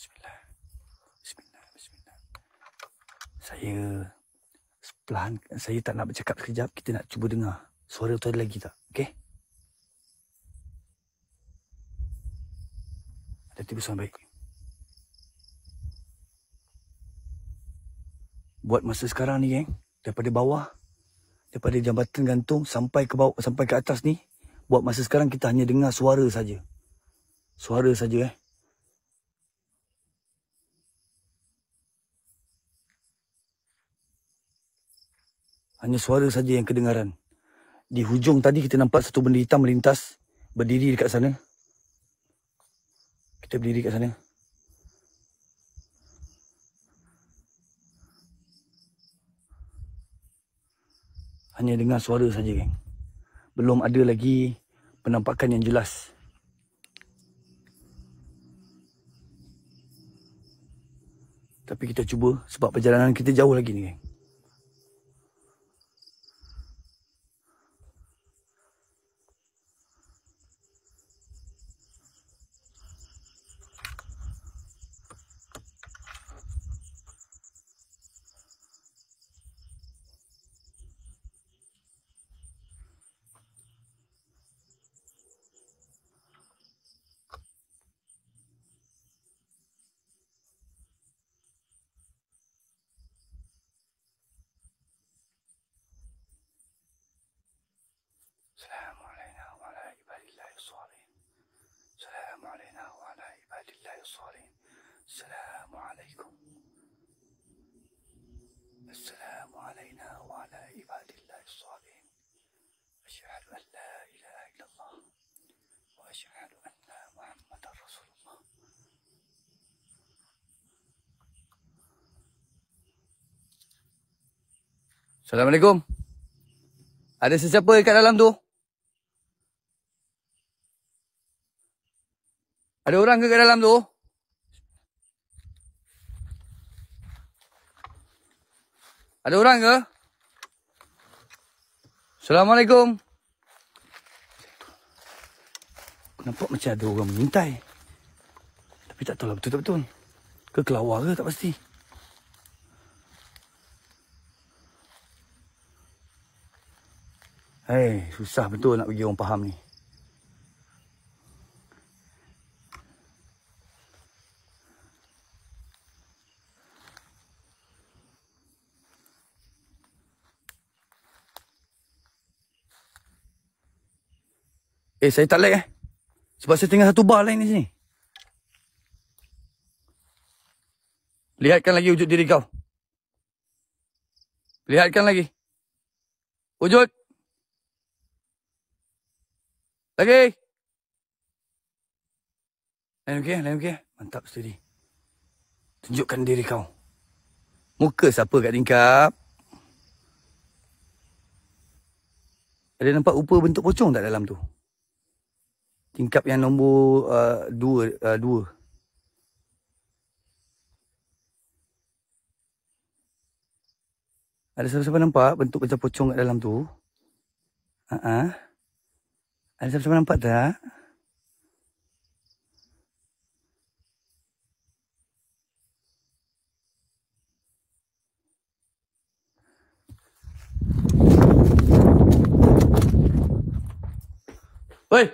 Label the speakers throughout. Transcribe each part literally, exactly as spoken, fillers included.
Speaker 1: Bismillah. Bismillah. Bismillah. Saya perlahan, saya tak nak bercakap sekejap. Kita nak cuba dengar suara tu ada lagi tak? Okey? Ada tiba suara baik. Buat masa sekarang ni, geng, daripada bawah, daripada jambatan gantung sampai ke bawah, sampai ke atas ni, buat masa sekarang kita hanya dengar suara saja. Suara saja eh. Hanya suara saja yang kedengaran. Di hujung tadi kita nampak satu benda hitam melintas, berdiri dekat sana. Kita berdiri dekat sana. Hanya dengar suara saja, geng. Belum ada lagi penampakan yang jelas. Tapi kita cuba sebab perjalanan kita jauh lagi ni, geng. Assalamualaikum. Assalamu alayna wa ala ibadillahi salihin. Asyhadu an la ilaha illallah wa asyhadu anna Muhammadar Rasulullah. Assalamualaikum. Ada sesiapa kat dalam tu? Ada orang ke kat dalam tu? Ada orang ke? Assalamualaikum. Nampak macam ada orang mengintai. Tapi tak tahu lah betul tak betul. Ke kelawar ke tak pasti. Hei, susah betul nak bagi orang faham ni. Eh, saya tak like eh. Sebab saya tengah satu bar lain di sini. Lihatkan lagi wujud diri kau. Lihatkan lagi. Wujud. Lagi. Lain okey, lain okey. Mantap, steady. Tunjukkan diri kau. Muka siapa kat tingkap? Ada nampak rupa bentuk pocong tak dalam tu? Tingkap yang nombor uh, dua, uh, dua. Ada siapa-siapa nampak bentuk macam pocong kat dalam tu? Uh-uh. Ada siapa-siapa nampak tak? Oi!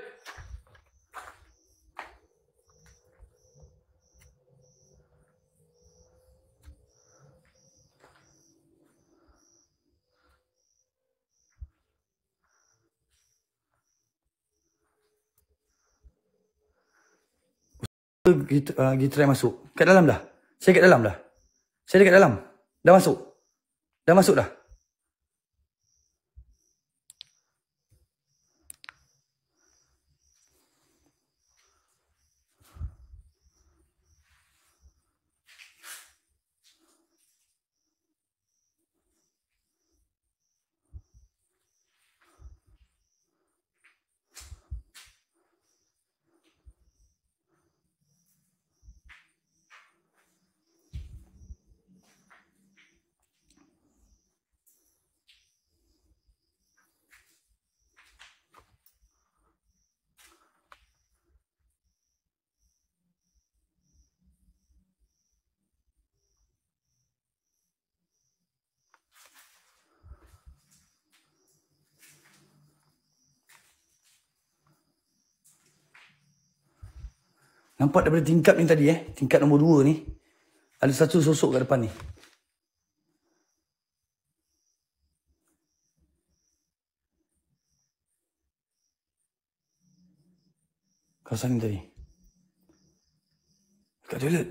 Speaker 1: Kita, uh, kita try masuk. Kat dalam dah. Saya kat dalam dah. Saya dekat dalam. Dah masuk. Dah masuk dah. Nampak daripada tingkap ni tadi eh. Tingkap nombor dua ni. Ada satu sosok kat depan ni. Kawasan ni tadi. Dekat toilet.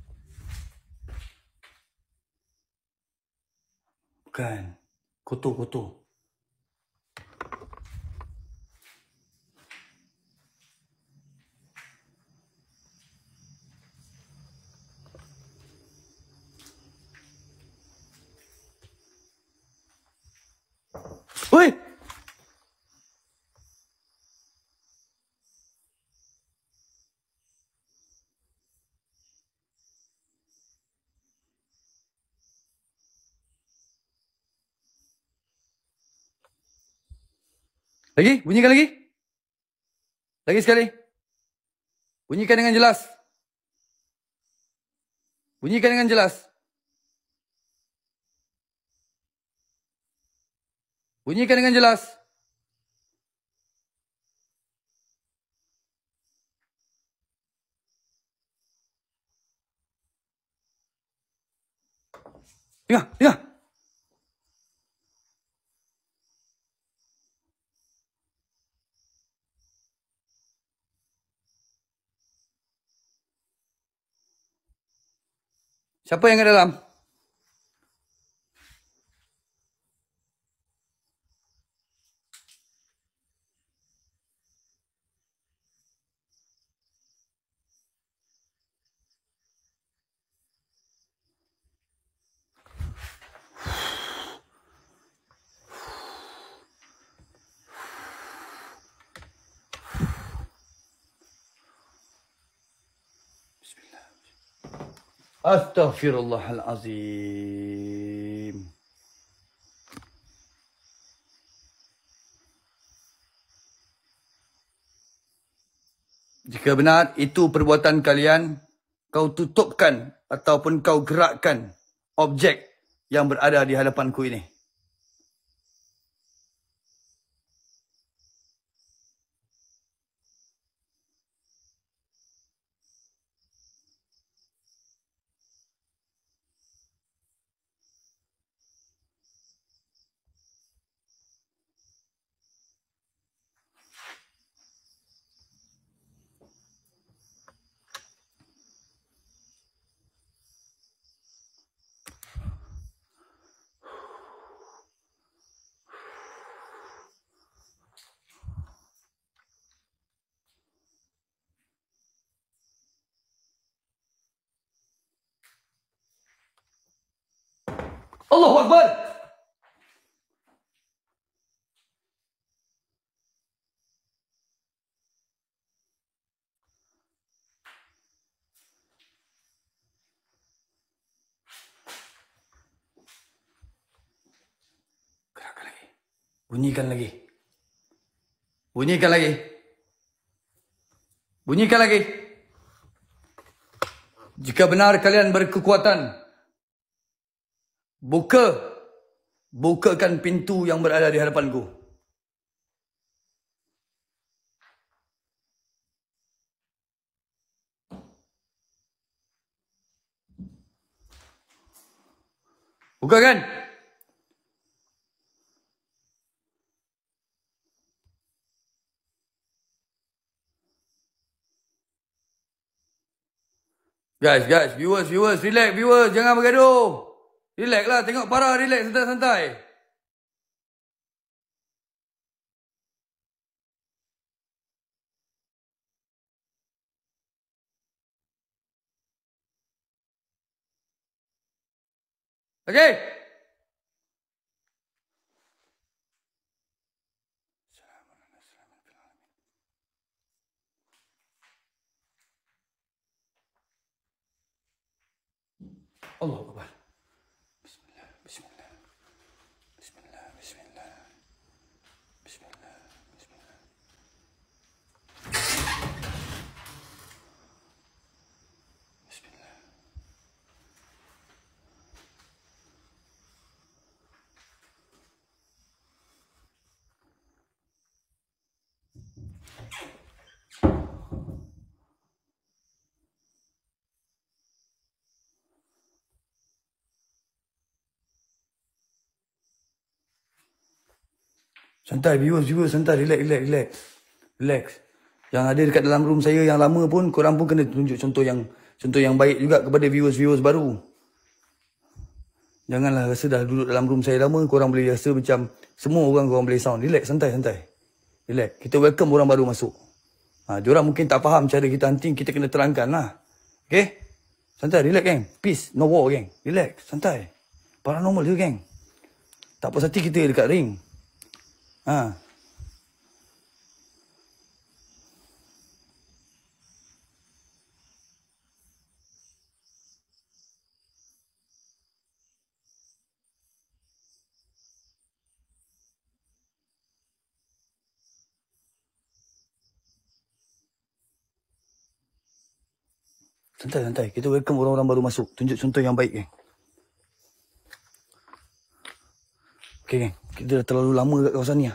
Speaker 1: Bukan. Kotor-kotor. Woi! Lagi? Bunyikan lagi? Lagi sekali. Bunyikan dengan jelas. Bunyikan dengan jelas. Bunyikan dengan jelas. Dengar, dengar. Siapa yang kat dalam? Astaghfirullahalazim. Jika benar itu perbuatan kalian, kau tutupkan ataupun kau gerakkan objek yang berada di hadapanku ini. Allahu Akbar. Gerakkan lagi. Bunyikan lagi. Bunyikan lagi. Bunyikan lagi. Jika benar kalian berkekuatan, buka, bukakan pintu yang berada di hadapanku. Bukakan. Guys, guys, viewers, viewers, relax, viewers, jangan bergaduh. Relax lah, tengok para, relax, santai-santai. Okay? Allahu Akbar. Bismillah, bismillah. Bismillah, bismillah. Bismillah, bismillah. Bismillah. Santai, viewers, viewers, santai. Relax, relax, relax. Relax. Yang ada dekat dalam room saya yang lama pun, korang pun kena tunjuk contoh yang contoh yang baik juga kepada viewers-viewers baru. Janganlah rasa dah duduk dalam room saya lama, korang boleh rasa macam semua orang korang boleh sound. Relax, santai, santai. Relax. Kita welcome orang baru masuk. Ha, diorang mungkin tak faham cara kita hunting, kita kena terangkan lah. Okay? Santai, relax, geng. Peace, no war, geng. Relax, santai. Paranormal je, geng. Tak puas hati kita dekat ring. Ha. Santai, santai. Kita welcome orang-orang baru masuk. Tunjuk contoh yang baik, geng. Okay, geng. Kita dah terlalu lama kat kawasan ni lah.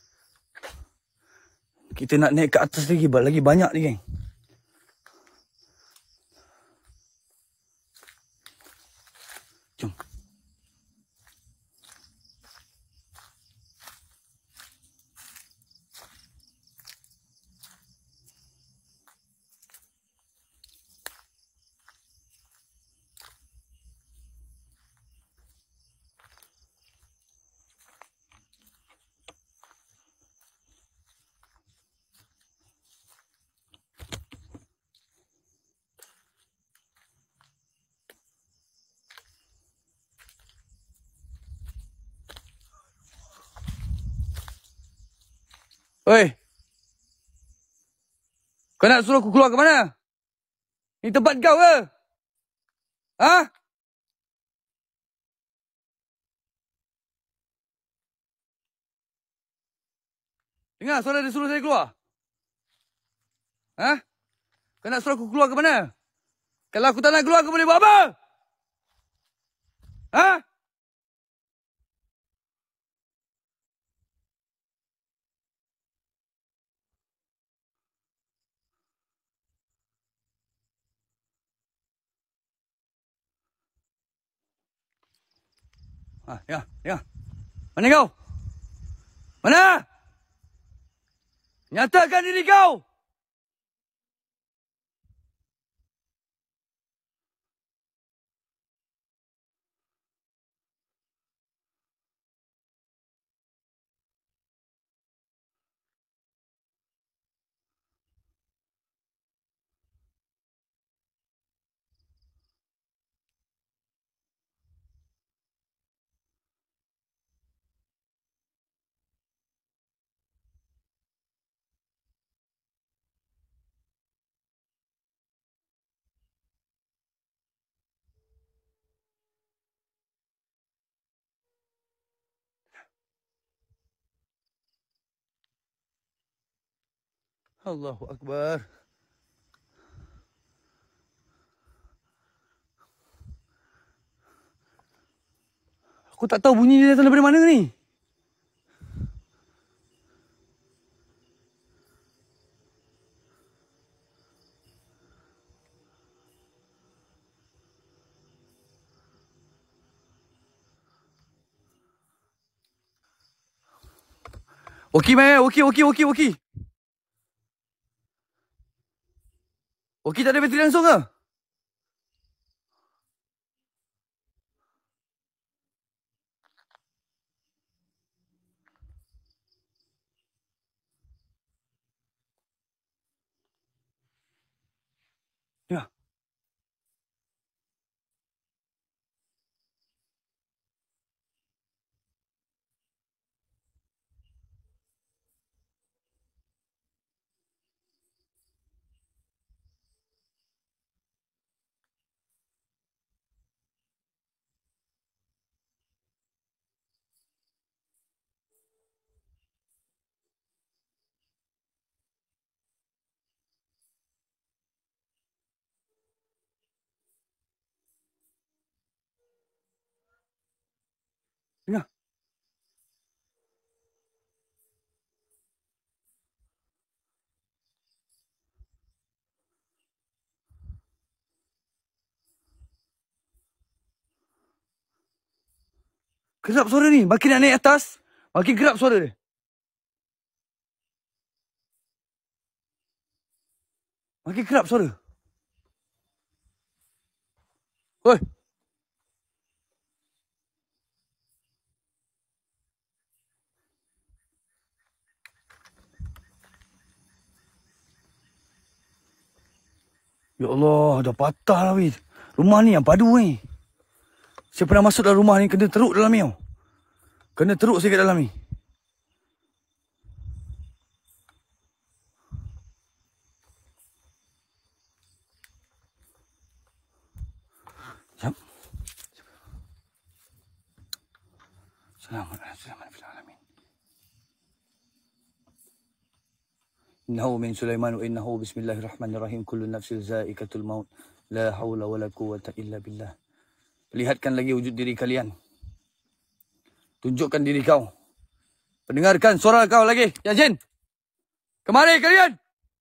Speaker 1: Kita nak naik ke atas lagi. Lagi banyak ni, geng. Jom. Oi. Kau nak suruh aku keluar ke mana? Ni tempat kau ke? Ha? Dengar suara dia suruh saya keluar. Ha? Kau nak suruh aku keluar ke mana? Kalau aku tak nak keluar, aku boleh buat apa? Ha? Ha, ya, ya. Mana kau? Mana? Nyatakan diri kau! Allahu Akbar. Aku tak tahu bunyi dia datang daripada mana ni. Okey, Maya. Okey, okey, okey, okey. Okey, tak ada bateri langsung ke? Ya. Dengar. Kerap suara ni. Makin nak naik atas, makin kerap suara dia. Makin kerap suara. Oi. Ya Allah, dah patah lah weh. Rumah ni yang padu ni. Saya pernah masuk dalam rumah ni, kena teruk dalam ni tau. Kena teruk saya kat dalam ni. Sekejap. Assalamualaikum. Innahu min Sulaiman wa innahu bismillahirrahmanirrahim. Kullu nafsin za'iqatul maut. La hawla wa la quwwata illa billah. Perlihatkan lagi wujud diri kalian. Tunjukkan diri kau. Pendengarkan suara kau lagi. Ya jin. Kemari kalian.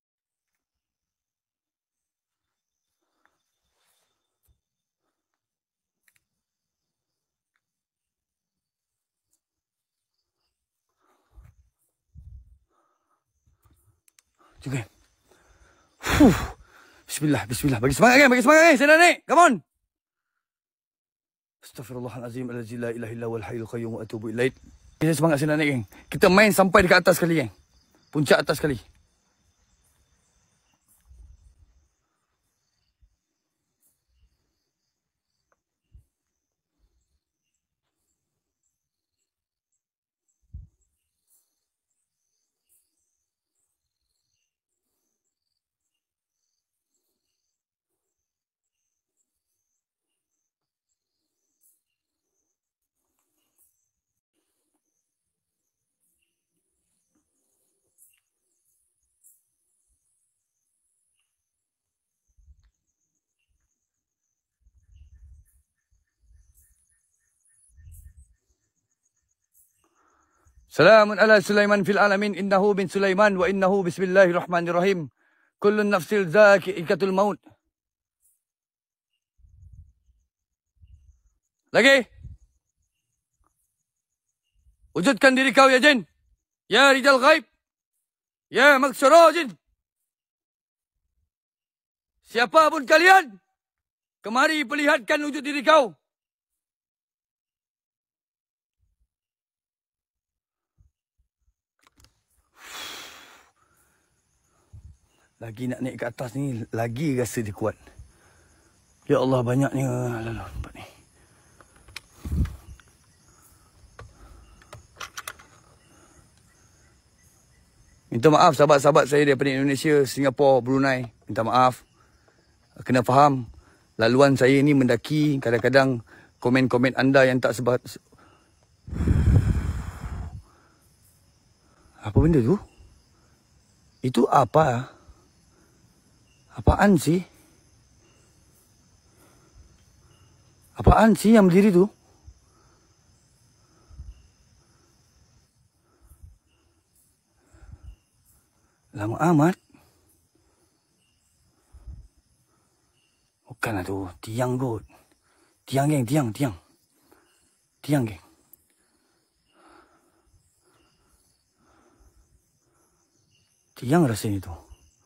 Speaker 1: Juga. Fuh. Bismillah, bismillah. Bagi semangat kan, bagi semangat kan. Saya nak naik. Come on. Astaghfirullahalazim allazi la ilaha illa huwal hayyul qayyum wa atubu ilaih. Kita semangat saya nak naik, geng. Kita main sampai dekat atas sekali, geng. Puncak atas sekali. Salamun ala Sulaiman fil alamin. Innahu bin Sulaiman wa innahu bismillahirrahmanirrahim. Kullun nafsil za'iqatul maut. Lagi. Wujudkan diri kau ya jin. Ya rijal ghaib. Ya maksura jin. Siapa pun kalian. Kemari perlihatkan wujud diri kau. Lagi nak naik ke atas ni, lagi rasa dia kuat. Ya Allah, banyaknya lalu tempat ni. Minta maaf sahabat-sahabat saya daripada Indonesia, Singapura, Brunei. Minta maaf. Kena faham, laluan saya ni mendaki. Kadang-kadang komen-komen anda yang tak sebab. Apa benda tu? Itu apa? Apaan sih? Apaan sih yang berdiri tu? Lama amat. Bukanlah tu. Tiang kot. Tiang, geng. Tiang, tiang. Tiang, geng. Tiang rasanya tu.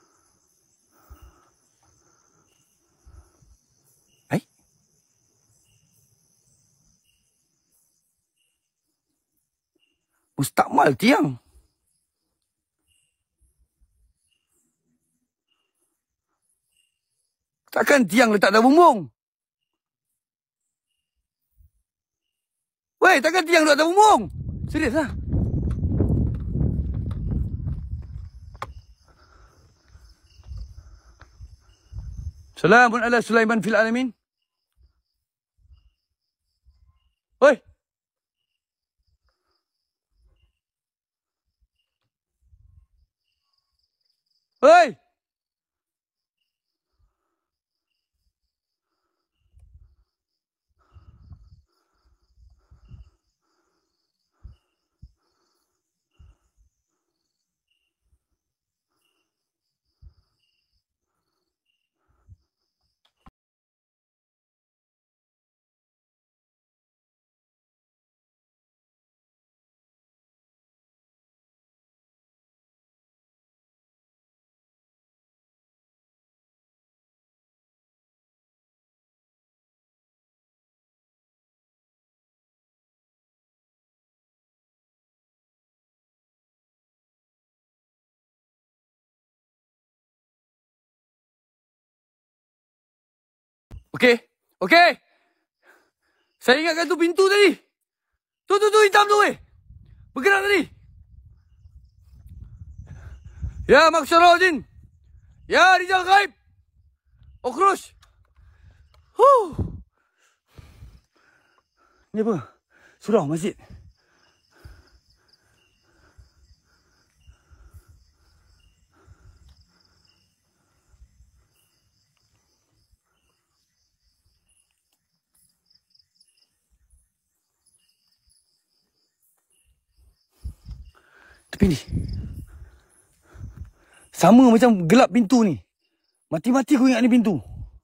Speaker 1: Mustakmal tiang. Takkan tiang letak dalam bumbung? Weh, takkan tiang letak dalam bumbung? Serius lah. Salamun ala Sulaiman fil alamin. Oi. Oi. Okey? Okey? Saya ingatkan tu pintu tadi. Tu, tu, tu, hitam tu weh. Bergerak tadi. Ya, Maksyaruddin. Ya, Rizal Ghaib. Okrush. Huh. Ni apa? Surau masjid. Tapi ni sama macam gelap pintu ni. Mati-mati aku ingat ni pintu.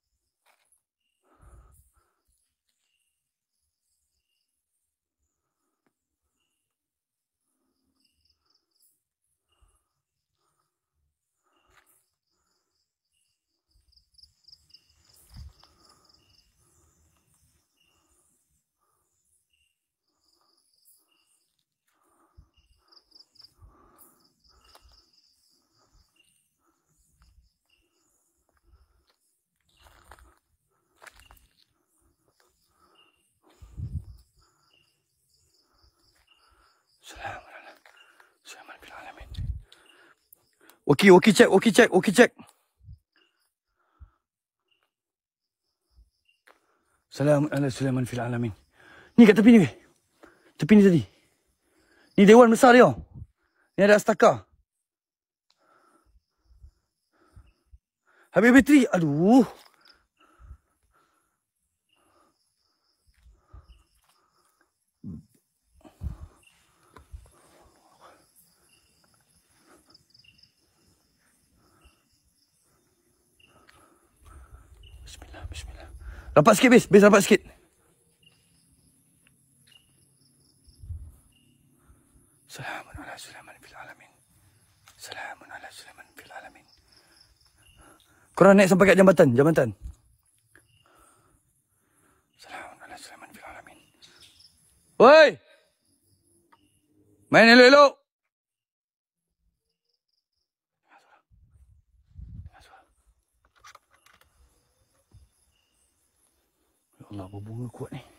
Speaker 1: Okey, okey check, okey check, okey check. Salamun ala Sulaiman fil alamin. Ni kat tepi ni weh. Tepi ni tadi. Ni dewan besar dia. Ni ada astaka. Habis bateri. Aduh. Bismillah, bismillah. Rapat sikit, Bis. Bis rapat sikit. Salamun ala Sulaiman fil alamin. Salamun ala Sulaiman fil alamin. Korang naik sampai kat jambatan, jambatan. Salamun ala Sulaiman fil alamin. Woi! Main elok-elok. Ya Allah, berbunga kuat ni.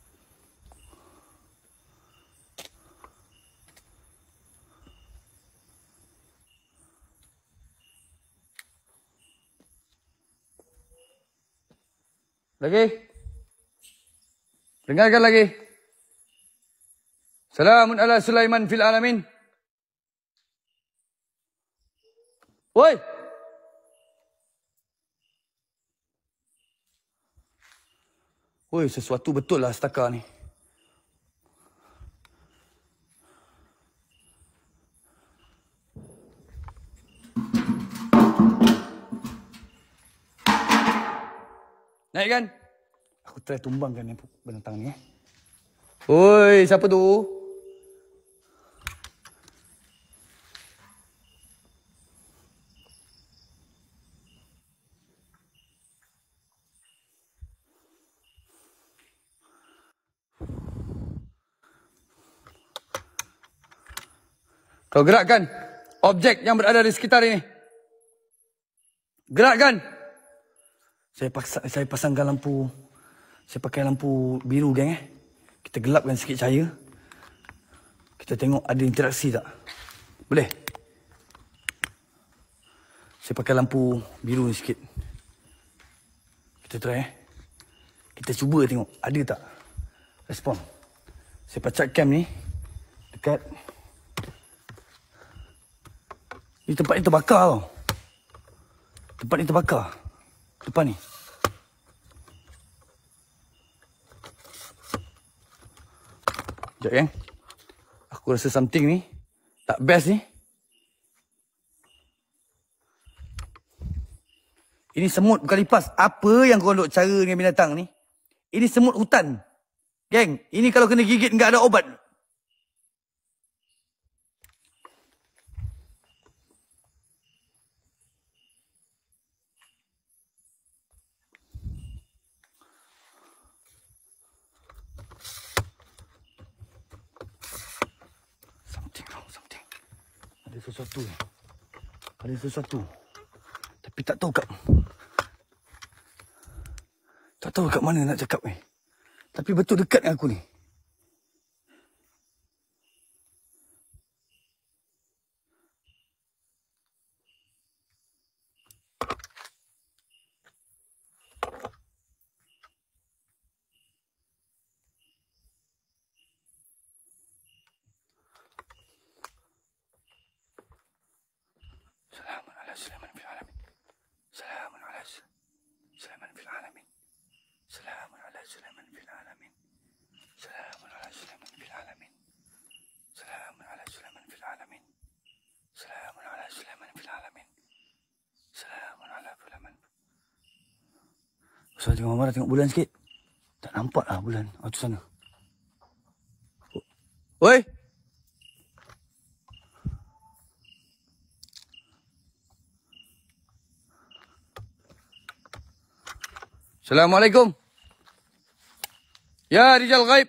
Speaker 1: Lagi? Dengarkan lagi. Salamun ala Sulaiman fil alamin. Woi! Woi, sesuatu betul lah astaka ni. Naik kan? Aku try tumbangkan ni binatang ni eh. Oi, siapa tu? Kau gerakkan objek yang berada di sekitar ini. Gerakkan. Saya paksa, saya pasangkan lampu. Saya pakai lampu biru geng eh. Kita gelapkan sikit cahaya. Kita tengok ada interaksi tak. Boleh? Saya pakai lampu biru ni sikit. Kita try eh. Kita cuba tengok ada tak respon. Saya pacak cam ni dekat. Ni tempat ni terbakar tau. Tempat ni terbakar. Depan ni. Sekejap kan. Aku rasa something ni tak best ni. Ini semut bukan lipas. Apa yang kau duk cara dengan binatang ni? Ini semut hutan. Geng, ini kalau kena gigit enggak ada obat. Ada sesuatu. Ada sesuatu. Tapi tak tahu kat. Tak tahu kat mana nak cakap ni. Tapi betul dekat dengan aku ni. Salamun ala Sulaiman fil alamin. Salamun ala Sulaiman fil alamin. Salamun ala Sulaiman fil alamin. Salamun ala Sulaiman fil alamin. Salamun ala Sulaiman fil alamin. Salamun ala Sulaiman fil alamin. Salamun ala Sulaiman. Ustaz tengok marah, tengok bulan sikit. Tak nampak lah bulan. Oh, tu sana. Oi. Assalamualaikum. Ya, Rijal Ghaib.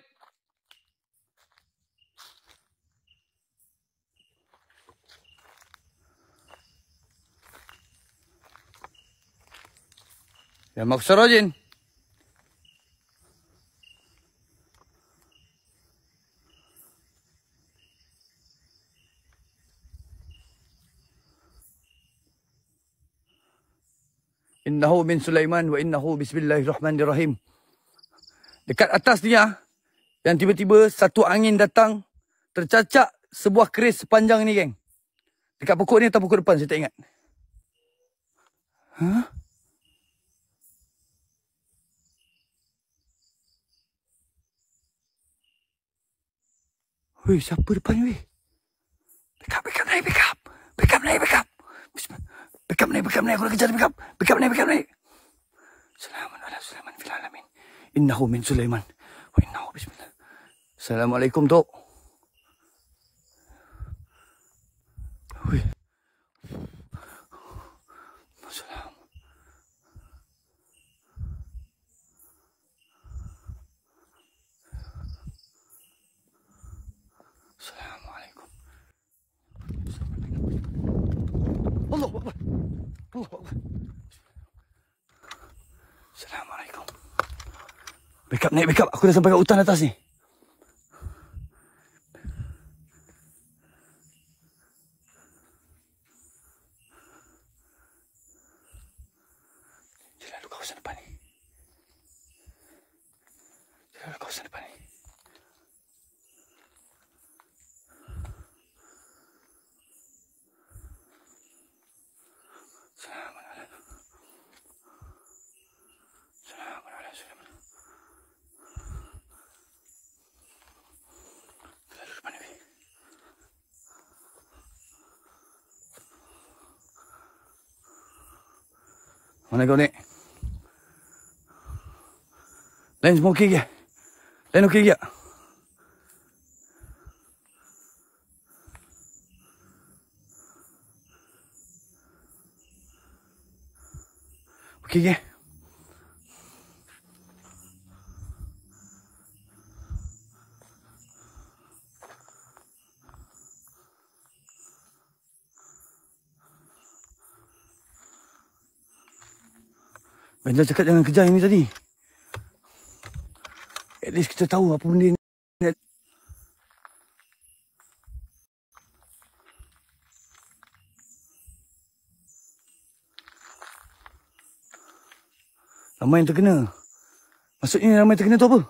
Speaker 1: Ya, Maksarojin. Innahu min Sulaiman wa innahu bismillahirrahmanirrahim. Dekat atas dia, yang tiba-tiba satu angin datang, tercacak sebuah keris sepanjang ni, geng. Dekat pokok ni atau pokok depan, saya tak ingat. Huh? Weh, siapa depan ni, weh? Backup, backup, naik, backup. Backup, naik, backup. Backup, naik, backup, naik. Aku nak kejar backup. Backup, naik, backup, naik. Salamun ala Sulaiman fil alamin. Innahu min Sulaiman. Wa innahu bismillah. Assalamualaikum, Tok. Weh. Assalam. Assalamualaikum. Allahu Akbar. Allahu Akbar. Assalamualaikum. Backup, naik backup. Aku dah sampai kat hutan atas ni. Jalan dulu kawasan depan ni. Jalan dulu kawasan depan ni. Salamun ala. Salamun ala Sulaiman. Jalan dulu depan ni. Mana kau ni? Lain semua okey ke? Lain okey ke? Okey ke? Benda cakap jangan kejar ini tadi. At least kita tahu apa benda ni. Ramai yang terkena. Maksudnya ramai yang terkena tu apa?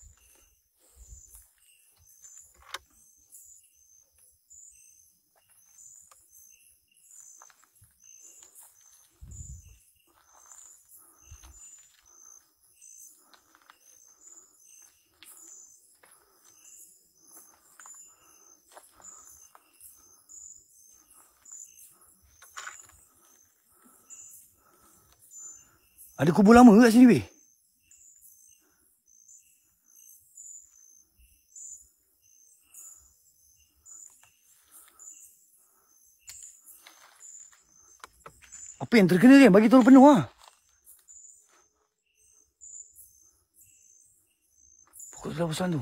Speaker 1: Ada kubur lama kat sini, weh. Apa yang terkena ni? Bagi tahu penuh lah. Pokok sebelah besar tu.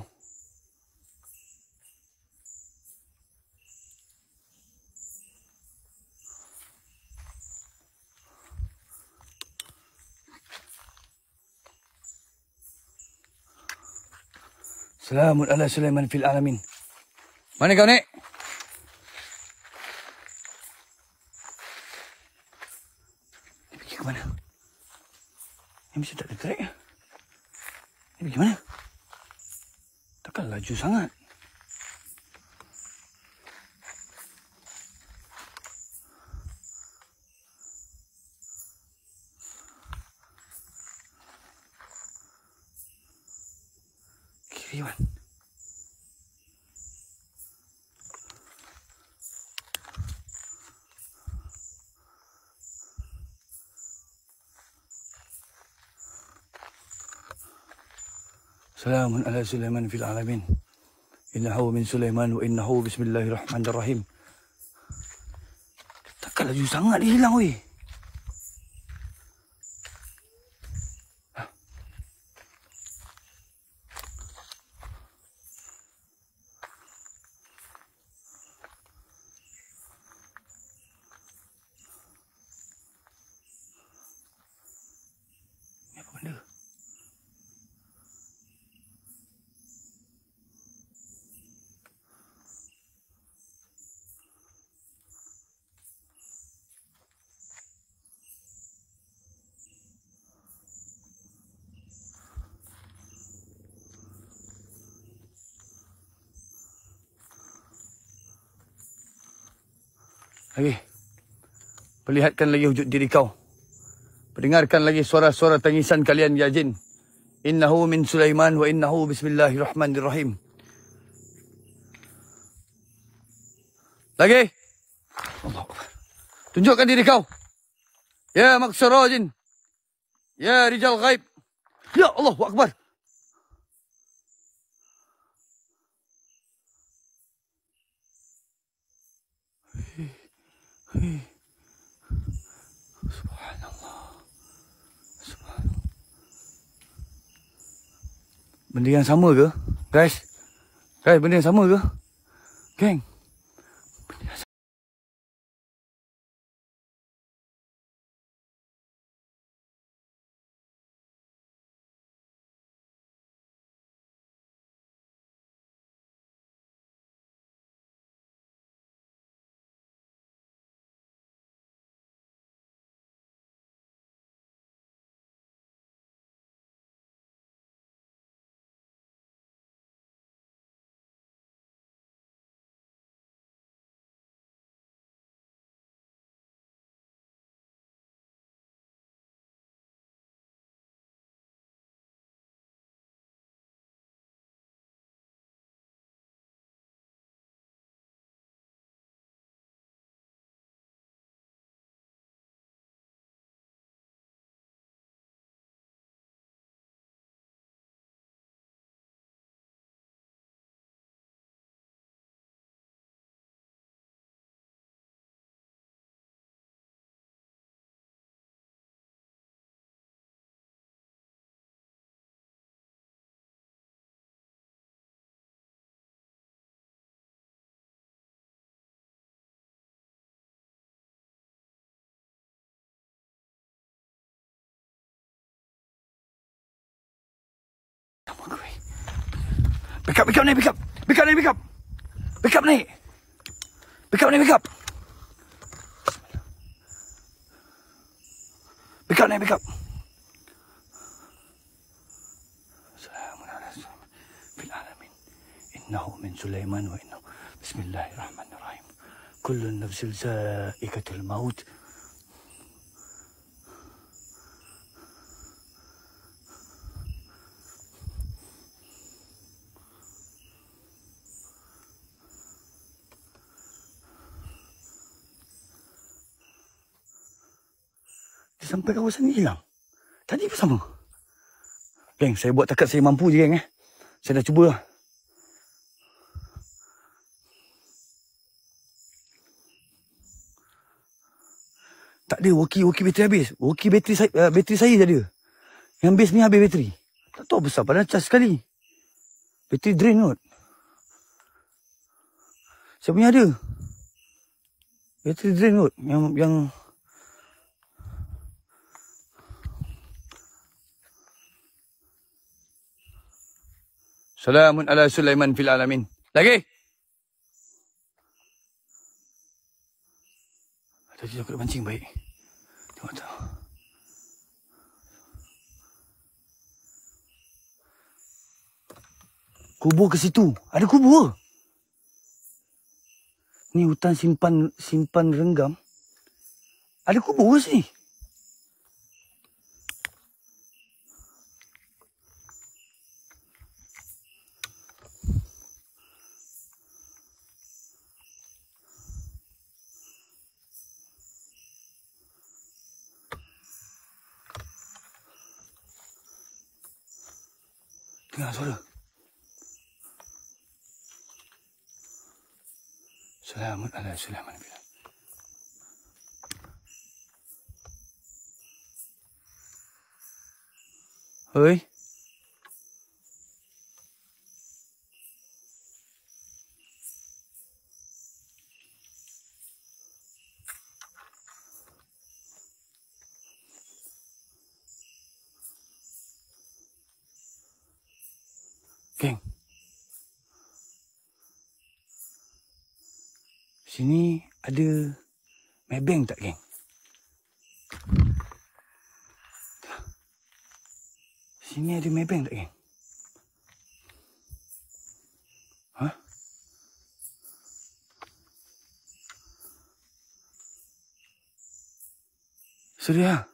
Speaker 1: Salamun ala Sulaiman fil alamin. Mana kau, Nek? Dia pergi ke mana? Dia mesti tak ada track. Dia pergi mana? Takkan laju sangat. Kiri, Wan. Salamun ala Sulaiman fil alamin. Innahu min Sulaiman wa innahu bismillahirrahmanirrahim. Takkan laju sangat dia hilang, weh. Ni apa benda? Lagi. Perlihatkan lagi wujud diri kau. Pendengarkan lagi suara-suara tangisan kalian, ya jin. Innahu min Sulaiman wa innahu bismillahirrahmanirrahim. Lagi. Allah. Tunjukkan diri kau. Ya maksara jin. Ya rijal ghaib. Ya Allahu Akbar. Subhanallah. Subhanallah. Benda yang sama ke? Guys. Guys, benda yang sama ke? Geng. Benda yang sama. Pick up, pick up, naik, pick up. Pick up, naik, pick up. Pick up, naik. Pick up, naik, pick up. Pick up, naik, pick up. Assalamualaikum fil alamin. Innahu min Sulaiman wa innahu bismillahirrahmanirrahim. Kullu nafsin za'iqatul maut. Sampai kawasan ni hilang. Tadi pun sama. Geng, saya buat takat saya mampu je, geng. Eh. Saya dah cuba lah. Tak ada, woki-woki bateri habis. Woki bateri saya, uh, bateri saya je ada. Yang base ni habis bateri. Tak tahu besar, padahal cas sekali. Bateri drain kot. Saya punya ada. Bateri drain kot. Yang... yang Salamun ala Sulaiman fil alamin. Lagi. Tadi aku dah pancing baik. Tengok tak. Kubur ke situ. Ada kubur. Ni hutan simpan simpan renggam. Ada kubur ke sini? Dengar suara. Salamun ala Sulaiman. Hoi. Geng. Sini ada Maybank tak, geng? Sini ada Maybank tak, geng? Hah? Serius?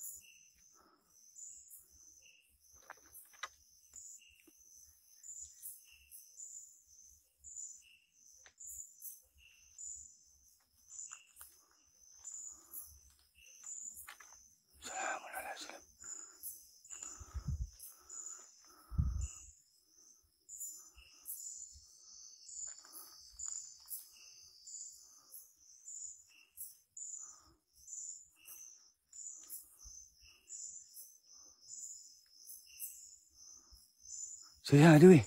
Speaker 1: Serius ada, weh.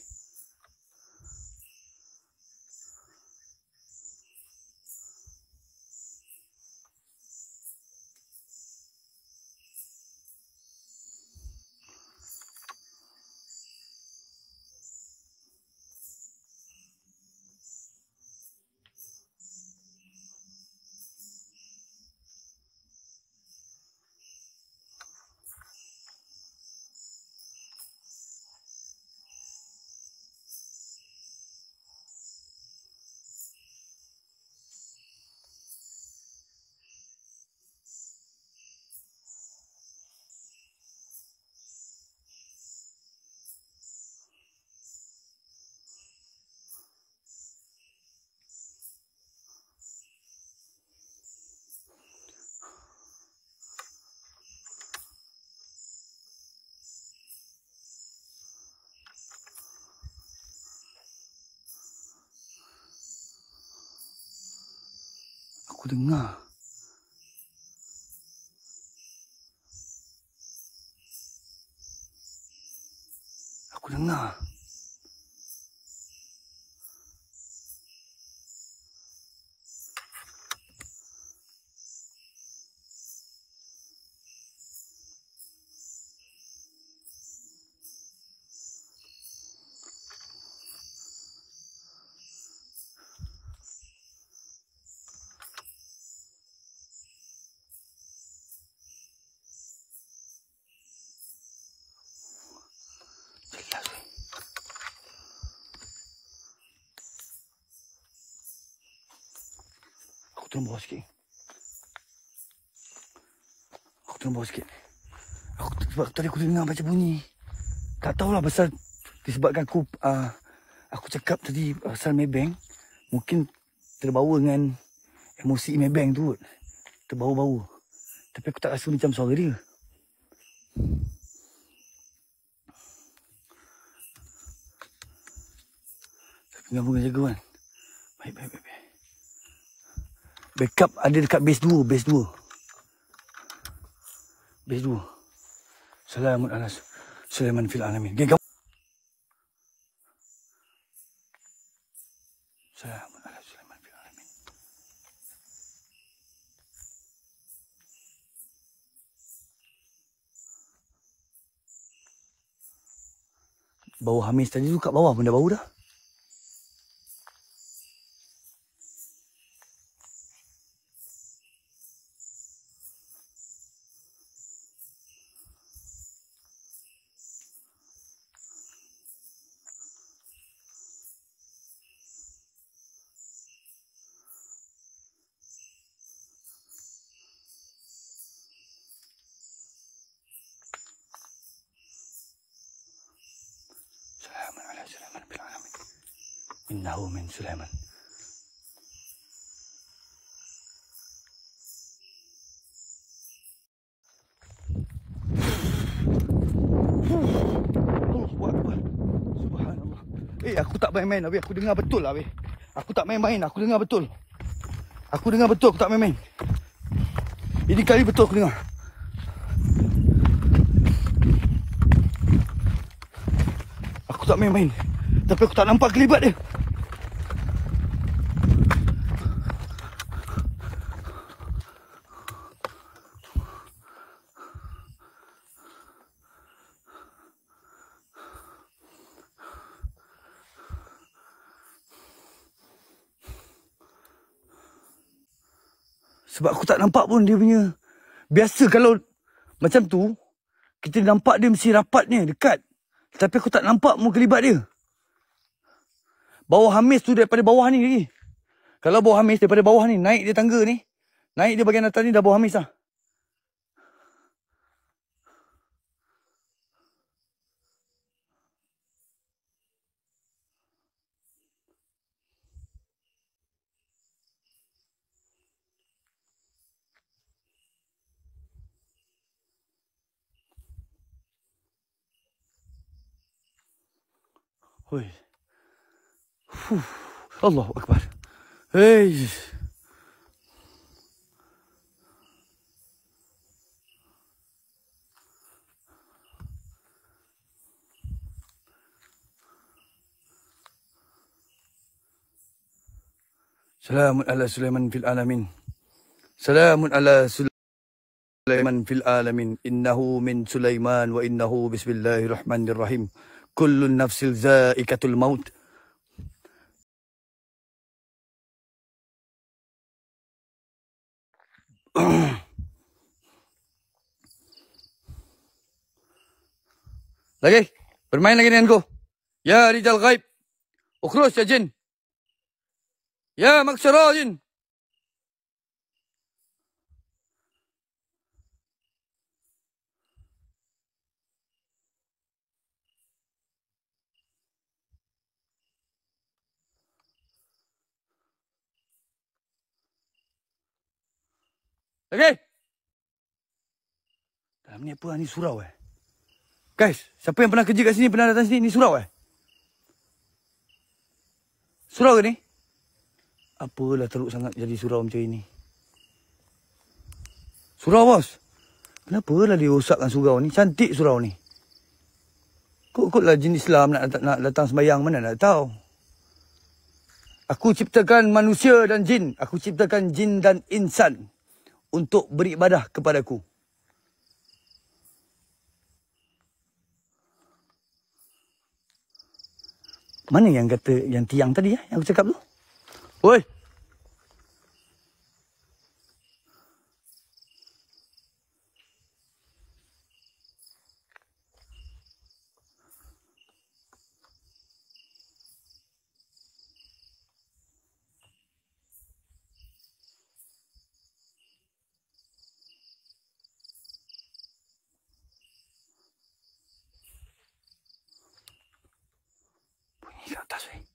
Speaker 1: Aku dengar. Aku dengar. Turun bawah sikit. Aku turun bawah sikit. Aku, sebab tadi aku dengar macam bunyi. Tak tahulah pasal disebabkan aku uh, aku cakap tadi pasal Maybank. Mungkin terbawa dengan emosi Maybank tu. Terbawa-bawa. Tapi aku tak rasa macam suara dia. Tapi gabungan jaga, kan. Baik, baik, baik. baik. Backup ada dekat base dua, base dua. Base dua. Salamun ala Sulaiman fil alamin. Geng, kamu. Salamun ala Sulaiman fil alamin. Bau Hamis tadi tu kat bawah pun dah bau dah. Salamun ala Sulaiman bil alamin. Innahu min Sulaiman. Subhanallah. Eh, aku tak main-main habis. Aku dengar betul lah habis. Aku tak main-main. Aku dengar betul. Aku dengar betul. Aku tak main-main. Ini kali betul aku dengar. Aku tak main-main. Tapi aku tak nampak kelibat dia. Sebab aku tak nampak pun dia punya. Biasa kalau macam tu, kita nampak dia mesti rapatnya, dekat. Tapi aku tak nampak mu kelibat dia. Bawah Hamis tu daripada bawah ni lagi. Kalau bawah Hamis daripada bawah ni, naik dia tangga ni. Naik dia bahagian atas ni dah bawah Hamis lah. Hui. Fuh. Allahu Akbar. Hei. Salamun ala Sulaiman fil alamin. Salamun ala Sulaiman fil alamin. Innahu min Sulaiman wa innahu bismillahirrahmanirrahim. Kullun nafsil zaikatul maut. Lagi? Bermain lagi denganku. Ya rijal ghaib. Ukhruj ya jin. Ya maksara jin. Lagi? Dalam ni apa? Ni surau eh? Guys, siapa yang pernah kerja kat sini, pernah datang sini, ni surau eh? Surau ke ni? Apalah teruk sangat jadi surau macam ini. Surau bos. Kenapa lah dia rosakkan surau ni? Cantik surau ni. Kok-koklah jin Islam nak, nak datang sembahyang, mana nak tahu. Aku ciptakan manusia dan jin. Aku ciptakan jin dan insan untuk beribadah kepadaku. Mana yang kata, yang tiang tadi ya, yang aku cakap tu? Oi! Bunyi kat atas weh.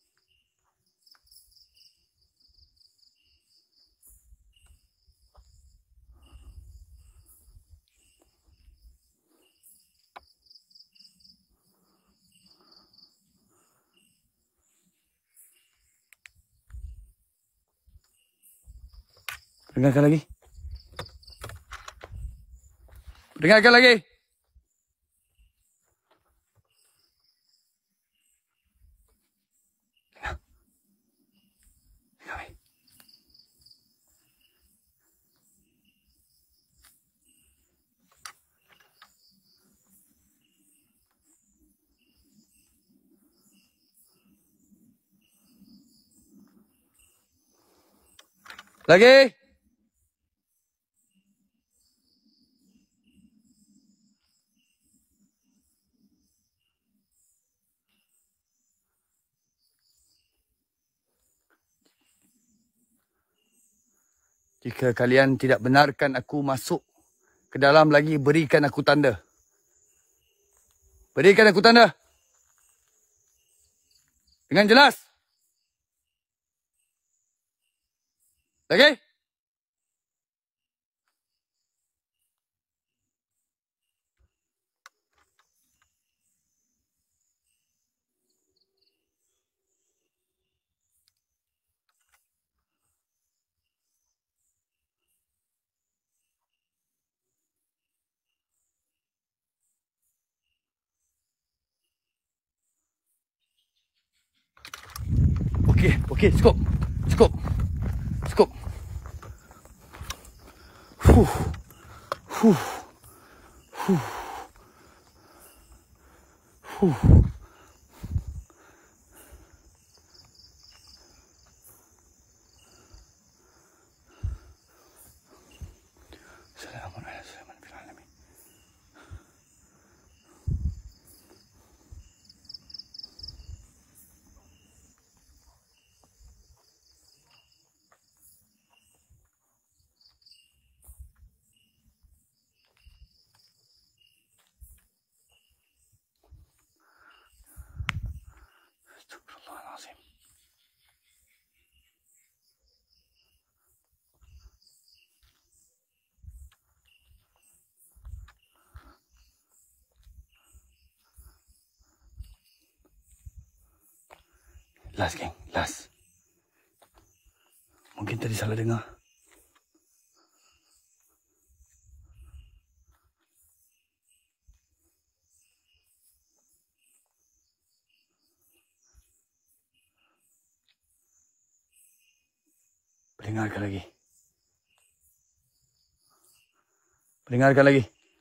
Speaker 1: Dengarkan lagi. Dengarkan lagi. Dengar. Dengar weh. Lagi. Jika kalian tidak benarkan aku masuk ke dalam lagi, berikan aku tanda. Berikan aku tanda. Dengan jelas. Lagi. Okey, okey, cukup. Cukup. Cukup. Huh. Huh. Huh. Huh. Astagfirullahalazim. Last, geng. Last. Mungkin tadi salah dengar. Dengarkan lagi. Dengarkan lagi.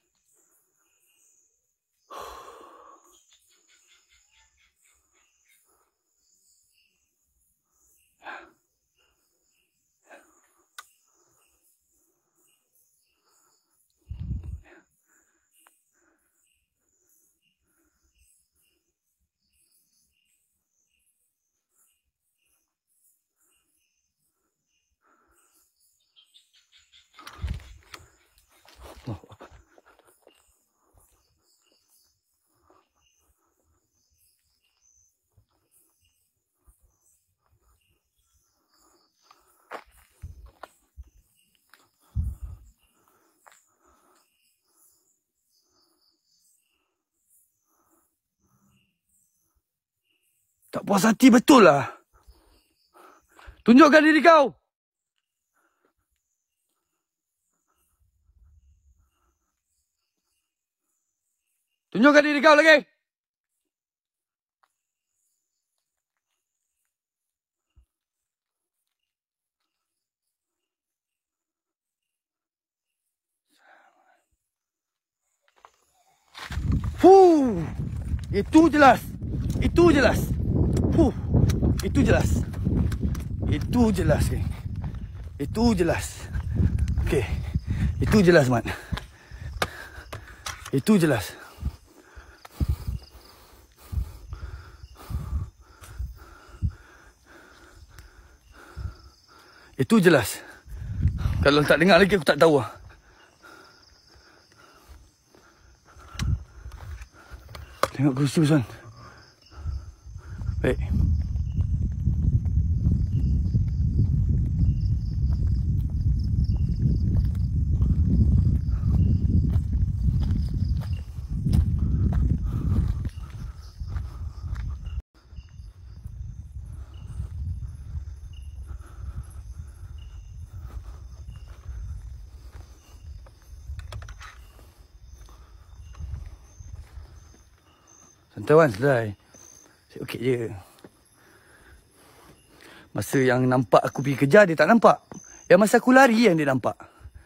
Speaker 1: Oh. Tak puas hati betul lah. Tunjukkan diri kau. Tunjukkan diri kau lagi. Fuh. Itu jelas. Itu jelas. Fuh. Itu jelas. Itu jelas, geng. Itu jelas. Okey. Itu jelas, Mat. Itu jelas. Itu jelas. Kalau tak dengar lagi aku tak tahu lah. Tengok kerusi Tuan. Baik. Santai Wan, selesai. Okey je. Masa yang nampak aku pergi kerja, dia tak nampak. Yang masa aku lari yang dia nampak.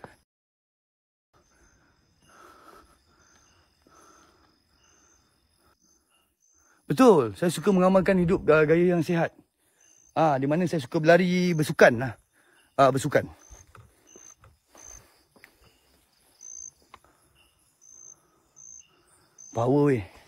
Speaker 1: Betul, saya suka mengamalkan hidup gaya yang sihat. Ah, di mana saya suka berlari, bersukan lah. uh, bersukan. Power weh.